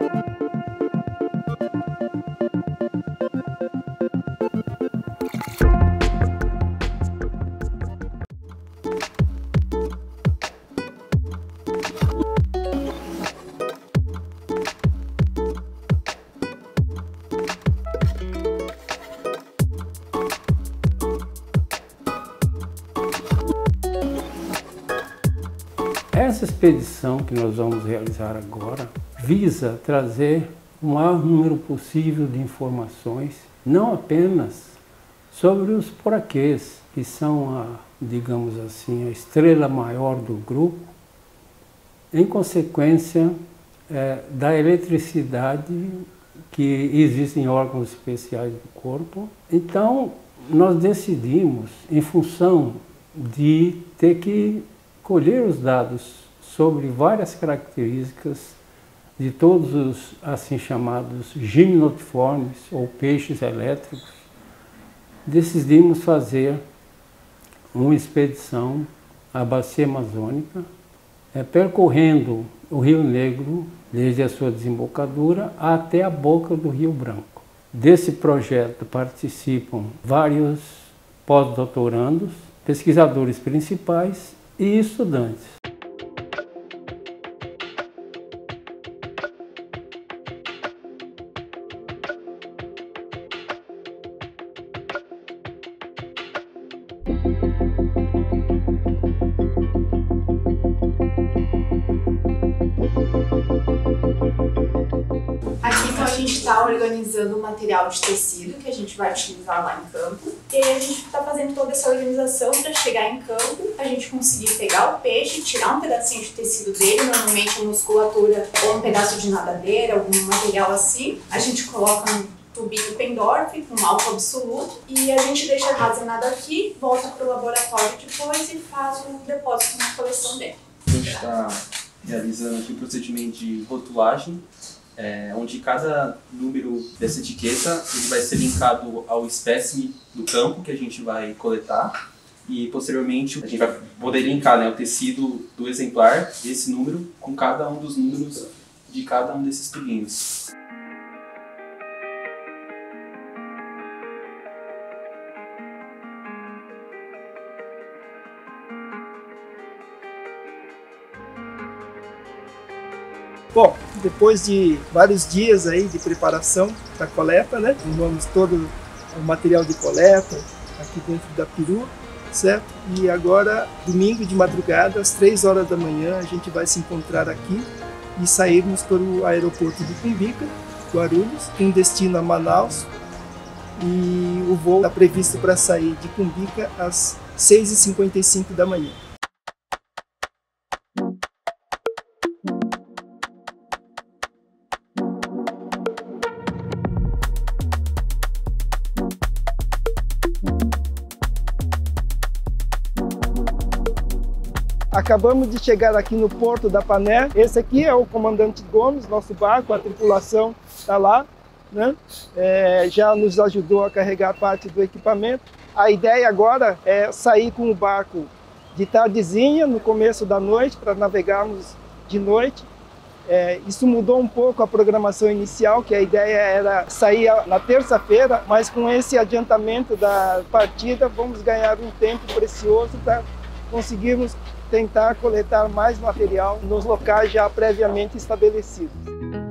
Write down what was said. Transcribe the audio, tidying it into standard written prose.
Essa expedição que nós vamos realizar agora visa trazer o maior número possível de informações, não apenas sobre os poraquês, que são digamos assim, a estrela maior do grupo, em consequência da eletricidade que existe em órgãos especiais do corpo. Então, nós decidimos, em função de ter que colher os dados sobre várias características de todos os assim chamados gimnotiformes ou peixes elétricos, decidimos fazer uma expedição à Bacia Amazônica, percorrendo o Rio Negro desde a sua desembocadura até a boca do Rio Branco. Desse projeto participam vários pós-doutorandos, pesquisadores principais e estudantes. Aqui então a gente está organizando o material de tecido que a gente vai utilizar lá em campo. E aí a gente está fazendo toda essa organização para chegar em campo, a gente conseguir pegar o peixe, tirar um pedacinho de tecido dele, normalmente a musculatura ou um pedaço de nadadeira, algum material assim. A gente coloca um tubinho Pendorf com álcool absoluto e a gente deixa armazenado aqui, volta para o laboratório depois e faz um depósito na coleção dele. A gente está realizando aqui o procedimento de rotulagem, onde cada número dessa etiqueta ele vai ser linkado ao espécime do campo que a gente vai coletar e posteriormente a gente vai poder linkar, né, o tecido do exemplar, esse número, com cada um dos números de cada um desses tubinhos. Bom, depois de vários dias aí de preparação da coleta, né? Vamos todo o material de coleta aqui dentro da perua, certo? E agora, domingo de madrugada, às 3 horas da manhã, a gente vai se encontrar aqui e sairmos para o aeroporto de Cumbica, Guarulhos, com destino a Manaus. E o voo está previsto para sair de Cumbica às 6h55 da manhã. Acabamos de chegar aqui no Porto da Pané. Esse aqui é o comandante Gomes, nosso barco, a tripulação está lá, né? Já nos ajudou a carregar parte do equipamento. A ideia agora é sair com o barco de tardezinha, no começo da noite, para navegarmos de noite. Isso mudou um pouco a programação inicial, que a ideia era sair na terça-feira, mas com esse adiantamento da partida, vamos ganhar um tempo precioso para conseguirmos tentar coletar mais material nos locais já previamente estabelecidos.